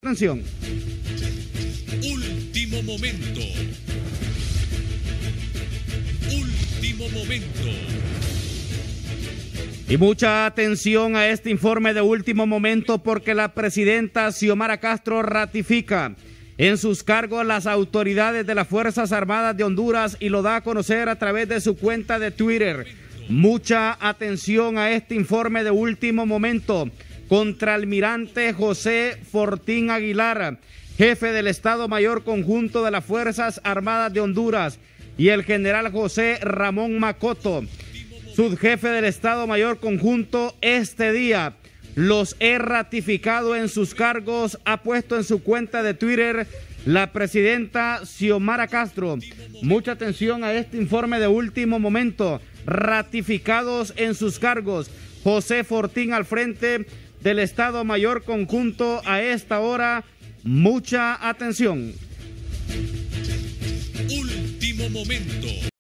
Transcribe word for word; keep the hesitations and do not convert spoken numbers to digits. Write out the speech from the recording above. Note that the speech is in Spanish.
Atención. Último momento. Último momento. Y mucha atención a este informe de último momento porque la presidenta Xiomara Castro ratifica en sus cargos las autoridades de las Fuerzas Armadas de Honduras y lo da a conocer a través de su cuenta de Twitter. Mucha atención a este informe de último momento. Contraalmirante José Fortín Aguilar, jefe del Estado Mayor Conjunto de las Fuerzas Armadas de Honduras, y el general José Ramón Macoto, subjefe del Estado Mayor Conjunto, este día los he ratificado en sus cargos, ha puesto en su cuenta de Twitter la presidenta Xiomara Castro. Mucha atención a este informe de último momento. Ratificados en sus cargos, José Fortín al frente del Estado Mayor Conjunto a esta hora. Mucha atención. Último momento.